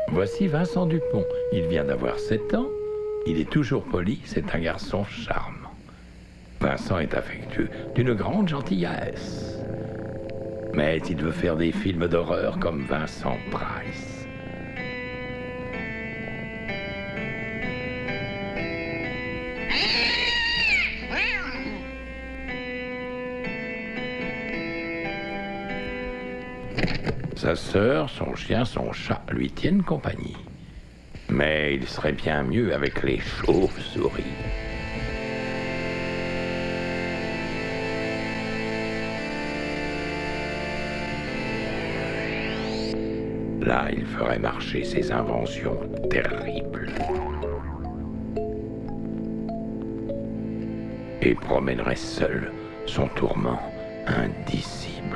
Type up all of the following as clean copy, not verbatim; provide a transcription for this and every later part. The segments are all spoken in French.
Voici Vincent Dupont. Il vient d'avoir 7 ans. Il est toujours poli, c'est un garçon charmant. Vincent est affectueux, d'une grande gentillesse. Mais il veut faire des films d'horreur comme Vincent Price. Sa sœur, son chien, son chat lui tiennent compagnie. Mais il serait bien mieux avec les chauves-souris. Là, il ferait marcher ses inventions terribles. Et promènerait seul son tourment indicible.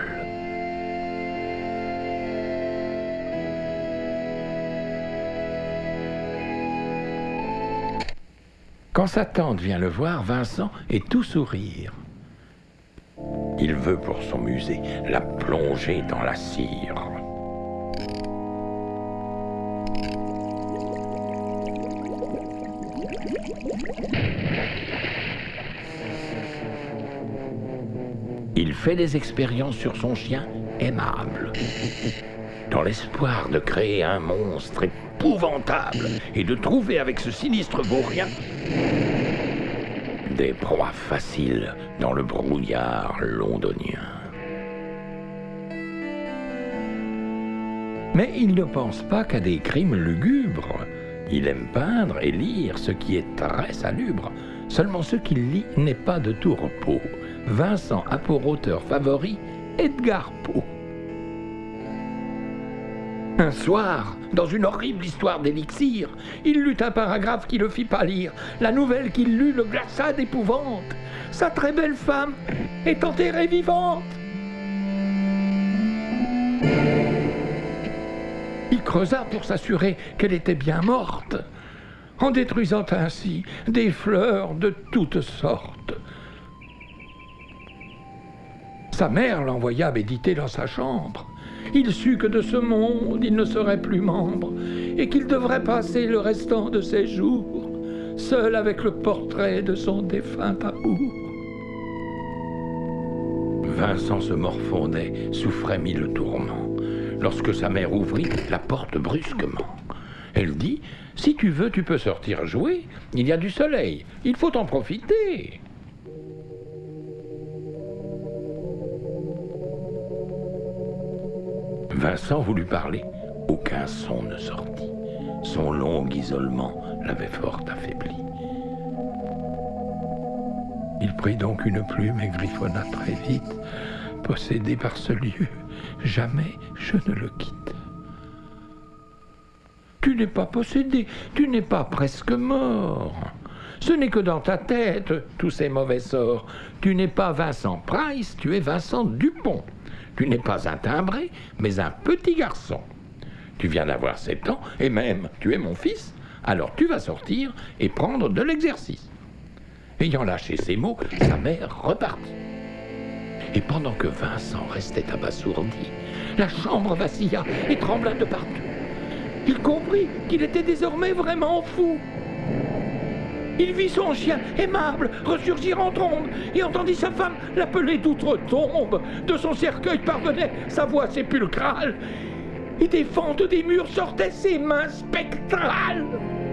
Quand sa tante vient le voir, Vincent est tout sourire. Il veut pour son musée la plonger dans la cire. Il fait des expériences sur son chien aimable, dans l'espoir de créer un monstre épouvantable et de trouver avec ce sinistre vaurien des proies faciles dans le brouillard londonien. Mais il ne pense pas qu'à des crimes lugubres. Il aime peindre et lire, ce qui est très salubre. Seulement ce qu'il lit n'est pas de tout repos. Vincent a pour auteur favori Edgar Poe. Un soir, dans une horrible histoire d'élixir, il lut un paragraphe qui le fit pâlir. La nouvelle qu'il lut le glaça d'épouvante. Sa très belle femme est enterrée vivante. Il creusa pour s'assurer qu'elle était bien morte, en détruisant ainsi des fleurs de toutes sortes. Sa mère l'envoya méditer dans sa chambre. Il sut que de ce monde il ne serait plus membre et qu'il devrait passer le restant de ses jours seul avec le portrait de son défunt amour. Vincent se morfondait, souffrait mille tourments, lorsque sa mère ouvrit la porte brusquement. Elle dit « Si tu veux, tu peux sortir jouer, il y a du soleil, il faut en profiter !» Vincent voulut parler, aucun son ne sortit. Son long isolement l'avait fort affaibli. Il prit donc une plume et griffonna très vite. Possédé par ce lieu, jamais je ne le quitte. Tu n'es pas possédé, tu n'es pas presque mort. Ce n'est que dans ta tête, tous ces mauvais sorts. Tu n'es pas Vincent Price, tu es Vincent Dupont. Tu n'es pas un timbré, mais un petit garçon. Tu viens d'avoir 7 ans, et même tu es mon fils, alors tu vas sortir et prendre de l'exercice. Ayant lâché ces mots, sa mère repartit. Et pendant que Vincent restait abasourdi, la chambre vacilla et trembla de partout. Il comprit qu'il était désormais vraiment fou. Il vit son chien aimable ressurgir en trombe et entendit sa femme l'appeler d'outre-tombe. De son cercueil parvenait sa voix sépulcrale et des fentes des murs sortaient ses mains spectrales.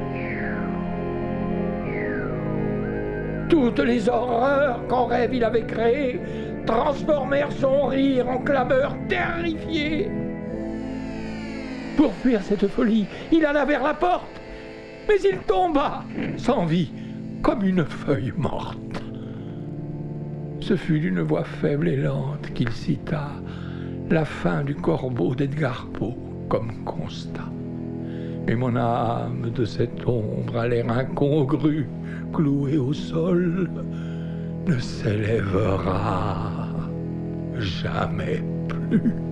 Toutes les horreurs qu'en rêve il avait créées transformèrent son rire en clameur terrifiée. Pour fuir cette folie, il alla vers la porte. Mais il tomba, sans vie, comme une feuille morte. Ce fut d'une voix faible et lente qu'il cita la fin du corbeau d'Edgar Poe comme constat. Et mon âme de cette ombre à l'air incongru, clouée au sol, ne s'élèvera jamais plus.